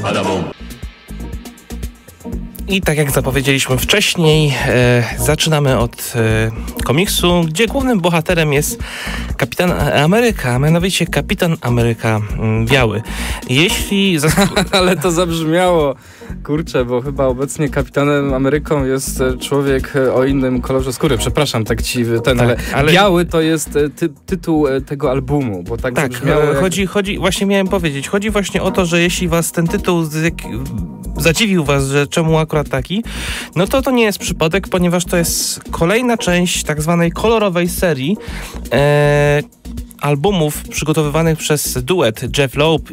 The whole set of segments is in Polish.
I tak jak zapowiedzieliśmy wcześniej, zaczynamy od komiksu, gdzie głównym bohaterem jest Kapitan Ameryka, a mianowicie Kapitan Ameryka Biały. Jeśli... Ale to zabrzmiało, kurczę, bo chyba obecnie Kapitanem Ameryką jest człowiek o innym kolorze skóry. Przepraszam, tak ci ale Biały to jest tytuł tego albumu, bo tak zabrzmiało chodzi, właśnie miałem powiedzieć, chodzi właśnie o to, że jeśli was ten tytuł zadziwił was, że czemu akurat taki, no to nie jest przypadek, ponieważ to jest kolejna część tak zwanej kolorowej serii albumów przygotowywanych przez duet Jeff Loeb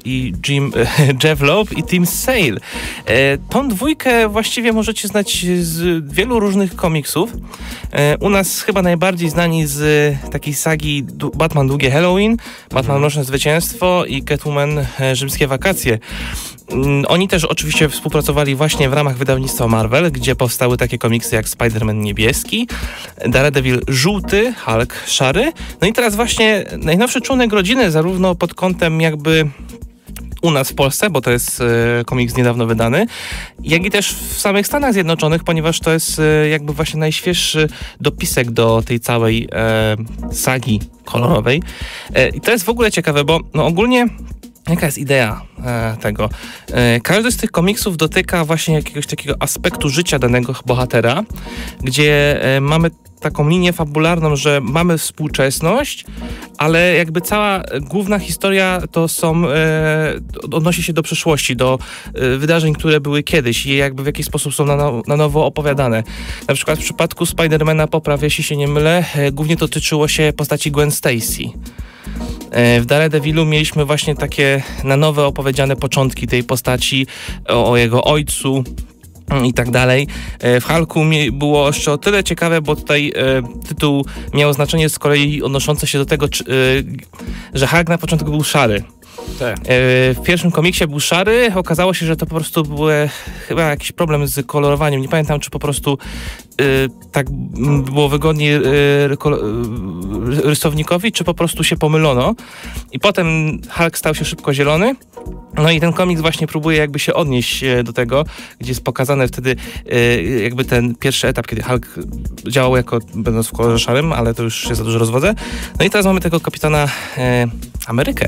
i Tim Sale. Tą dwójkę właściwie możecie znać z wielu różnych komiksów. U nas chyba najbardziej znani z takiej sagi Batman Długie Halloween, Batman Mroczne Zwycięstwo i Catwoman Rzymskie Wakacje. Oni też oczywiście współpracowali właśnie w ramach wydawnictwa Marvel, gdzie powstały takie komiksy jak Spider-Man niebieski, Daredevil żółty, Hulk szary. No i teraz właśnie najnowszy członek rodziny, zarówno pod kątem jakby u nas w Polsce, bo to jest komiks niedawno wydany, jak i też w samych Stanach Zjednoczonych, ponieważ to jest jakby właśnie najświeższy dopisek do tej całej sagi kolorowej. I to jest w ogóle ciekawe, bo no ogólnie jaka jest idea tego? Każdy z tych komiksów dotyka właśnie jakiegoś takiego aspektu życia danego bohatera, gdzie mamy taką linię fabularną, że mamy współczesność, ale jakby cała główna historia to odnosi się do przeszłości, do wydarzeń, które były kiedyś i jakby w jakiś sposób są na nowo opowiadane. Na przykład w przypadku Spidermana, poprawię, jeśli się nie mylę, głównie dotyczyło się postaci Gwen Stacy. W Daredevilu mieliśmy właśnie takie na nowo opowiedziane początki tej postaci, o jego ojcu i tak dalej. W Hulku było jeszcze o tyle ciekawe, bo tutaj tytuł miał znaczenie z kolei odnoszące się do tego, że Hulk na początku był szary. Tak. W pierwszym komiksie był szary, okazało się, że to po prostu był chyba jakiś problem z kolorowaniem. Nie pamiętam, czy po prostu tak było wygodniej rysownikowi, czy po prostu się pomylono. I potem Hulk stał się szybko zielony. No i ten komiks właśnie próbuje jakby się odnieść do tego, gdzie jest pokazane wtedy jakby ten pierwszy etap, kiedy Hulk działał będąc w kolorze szarym, ale to już się za dużo rozwodzę. No i teraz mamy tego Kapitana Amerykę.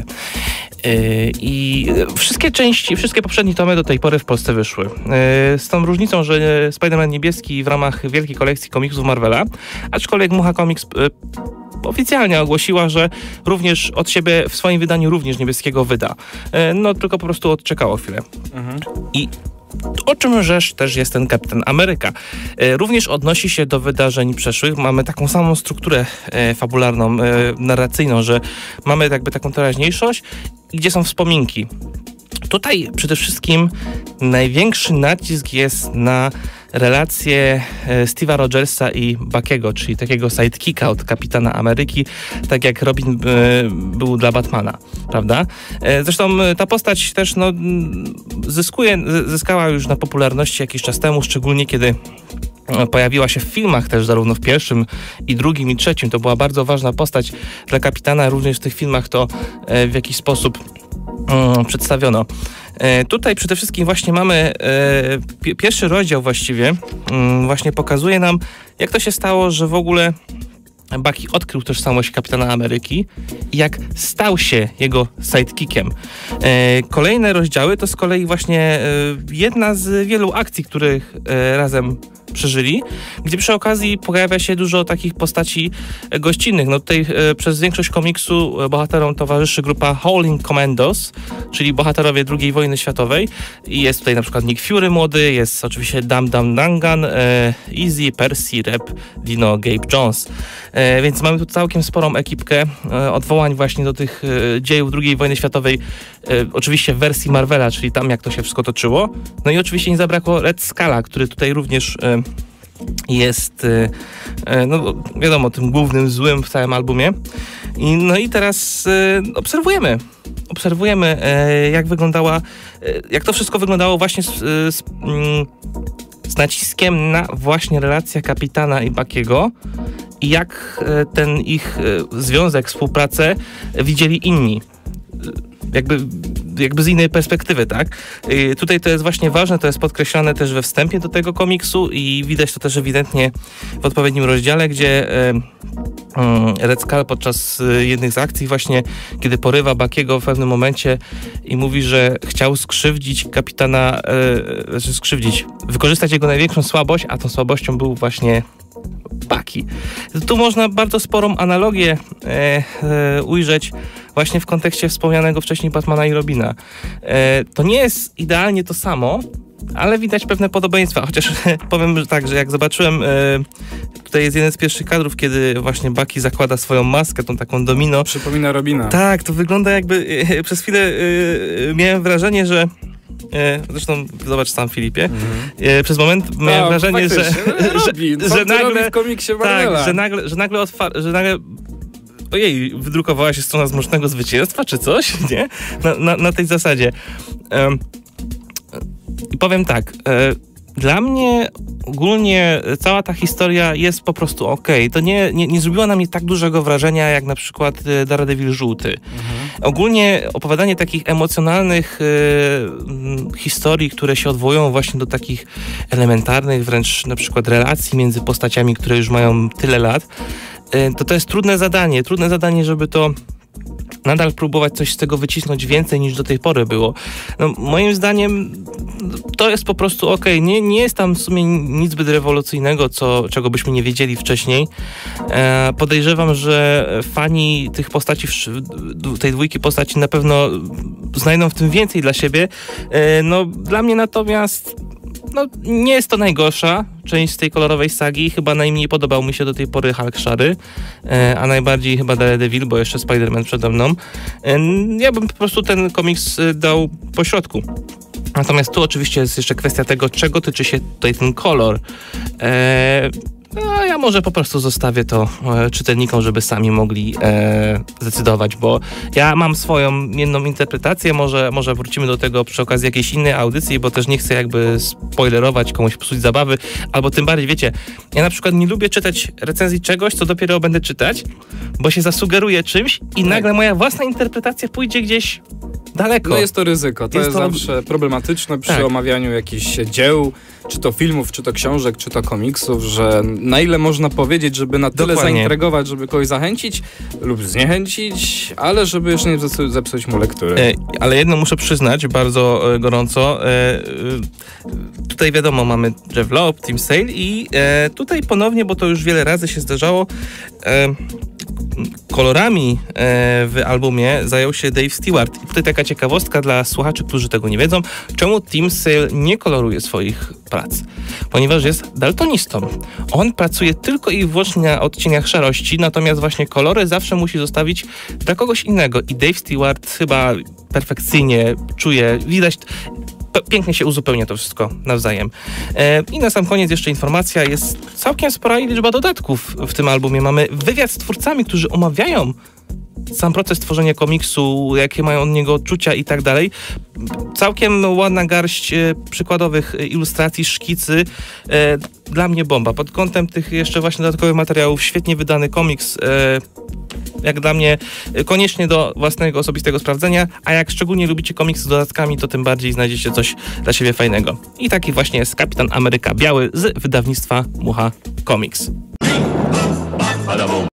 I wszystkie poprzednie tomy do tej pory w Polsce wyszły. Z tą różnicą, że Spider-Man niebieski w ramach wielkiej kolekcji komiksów Marvela, aczkolwiek Mucha Comics oficjalnie ogłosiła, że również od siebie w swoim wydaniu również niebieskiego wyda. No tylko po prostu odczekało chwilę. I o czym rzecz też jest ten Kapitan Ameryka. Również odnosi się do wydarzeń przeszłych. Mamy taką samą strukturę fabularną, narracyjną, że mamy jakby taką teraźniejszość, gdzie są wspominki. Tutaj przede wszystkim największy nacisk jest na relacje Steve'a Rogersa i Buckiego, czyli takiego sidekicka od Kapitana Ameryki, tak jak Robin był dla Batmana, prawda? Zresztą ta postać też zyskała już na popularności jakiś czas temu, szczególnie kiedy pojawiła się w filmach też, zarówno w pierwszym i drugim i trzecim. To była bardzo ważna postać dla Kapitana, również w tych filmach to w jakiś sposób przedstawiono. Tutaj przede wszystkim właśnie mamy pierwszy rozdział właściwie właśnie pokazuje nam, jak to się stało, że w ogóle Bucky odkrył tożsamość Kapitana Ameryki i jak stał się jego sidekickiem. Kolejne rozdziały to z kolei właśnie jedna z wielu akcji, których razem przeżyli, gdzie przy okazji pojawia się dużo takich postaci gościnnych. No tutaj przez większość komiksu bohaterom towarzyszy grupa Howling Commandos, czyli bohaterowie II wojny światowej. I jest tutaj na przykład Nick Fury młody, jest oczywiście Dum Dum Dangan, Easy, Percy, Rep, Dino, Gabe Jones. Więc mamy tu całkiem sporą ekipkę odwołań właśnie do tych dziejów II wojny światowej, oczywiście w wersji Marvela, czyli tam jak to się wszystko toczyło. No i oczywiście nie zabrakło Red Skulla, który tutaj również jest, no wiadomo, tym głównym złym w całym albumie. No i teraz obserwujemy jak to wszystko wyglądało właśnie z naciskiem na właśnie relację Kapitana i Buckiego i jak ten ich związek, współpracę widzieli inni. Jakby jakby z innej perspektywy, tak? Tutaj to jest właśnie ważne, to jest podkreślane też we wstępie do tego komiksu i widać to też ewidentnie w odpowiednim rozdziale, gdzie Red Skull podczas jednych z akcji właśnie, kiedy porywa Bucky'ego w pewnym momencie i mówi, że chciał skrzywdzić kapitana, wykorzystać jego największą słabość, a tą słabością był właśnie Bucky. Tu można bardzo sporą analogię ujrzeć właśnie w kontekście wspomnianego wcześniej Batmana i Robina. To nie jest idealnie to samo, ale widać pewne podobieństwa, chociaż powiem że tak, że jak zobaczyłem, tutaj jest jeden z pierwszych kadrów, kiedy właśnie Bucky zakłada swoją maskę, tą taką domino. Przypomina Robina. Tak, to wygląda jakby, przez chwilę miałem wrażenie, że zresztą zobacz sam, Filipie. Przez moment miałem wrażenie, że nagle w komiksie Marvela. że nagle ojej, wydrukowała się strona Zmrocznego Zwycięstwa, czy coś, nie? Na tej zasadzie. I powiem tak, dla mnie ogólnie cała ta historia jest po prostu okej. To nie zrobiła na mnie tak dużego wrażenia, jak na przykład Daredevil żółty. Ogólnie opowiadanie takich emocjonalnych historii, które się odwołują właśnie do takich elementarnych wręcz na przykład relacji między postaciami, które już mają tyle lat, to jest trudne zadanie, żeby to nadal próbować coś z tego wycisnąć więcej niż do tej pory było. No, moim zdaniem to jest po prostu okej. Nie jest tam w sumie nic zbyt rewolucyjnego, czego byśmy nie wiedzieli wcześniej. Podejrzewam, że fani tych postaci, tej dwójki postaci na pewno znajdą w tym więcej dla siebie. No, dla mnie natomiast nie jest to najgorsza część z tej kolorowej sagi. Chyba najmniej podobał mi się do tej pory Hulk szary, a najbardziej chyba Daredevil, bo jeszcze Spider-Man przede mną. Ja bym po prostu ten komiks dał po środku. Natomiast tu oczywiście jest jeszcze kwestia tego, czego tyczy się tutaj ten kolor. Ja może po prostu zostawię to czytelnikom, żeby sami mogli zdecydować, bo ja mam swoją jedną interpretację, może wrócimy do tego przy okazji jakiejś innej audycji, bo też nie chcę jakby spoilerować, komuś psuć zabawy, albo tym bardziej, wiecie, ja na przykład nie lubię czytać recenzji czegoś, co dopiero będę czytać, bo się zasugeruję czymś i nagle moja własna interpretacja pójdzie gdzieś daleko. No jest to ryzyko, to jest zawsze problematyczne przy omawianiu jakichś dzieł, czy to filmów, czy to książek, czy to komiksów, że na ile można powiedzieć, żeby na tyle zaintrygować, żeby kogoś zachęcić lub zniechęcić, ale żeby jeszcze nie zepsuć mu lektury. Ale jedno muszę przyznać bardzo gorąco. Tutaj wiadomo, mamy Jeff Loeb, Tim Sale i tutaj ponownie, bo to już wiele razy się zdarzało, kolorami w albumie zajął się Dave Stewart. I tutaj taka ciekawostka dla słuchaczy, którzy tego nie wiedzą, czemu Tim Sale nie koloruje swoich prac. Ponieważ jest daltonistą. On pracuje tylko i wyłącznie na odcieniach szarości, natomiast właśnie kolory zawsze musi zostawić dla kogoś innego. I Dave Stewart chyba perfekcyjnie czuje, widać, pięknie się uzupełnia to wszystko nawzajem. I na sam koniec jeszcze informacja, jest całkiem spora liczba dodatków w tym albumie. Mamy wywiad z twórcami, którzy omawiają sam proces tworzenia komiksu, jakie mają od niego odczucia i tak dalej. Całkiem ładna garść przykładowych ilustracji, szkicy. Dla mnie bomba. Pod kątem tych jeszcze właśnie dodatkowych materiałów, świetnie wydany komiks. Jak dla mnie koniecznie do własnego osobistego sprawdzenia, a jak szczególnie lubicie komiksy z dodatkami, to tym bardziej znajdziecie coś dla siebie fajnego. I taki właśnie jest Kapitan Ameryka Biały z wydawnictwa Mucha Comics.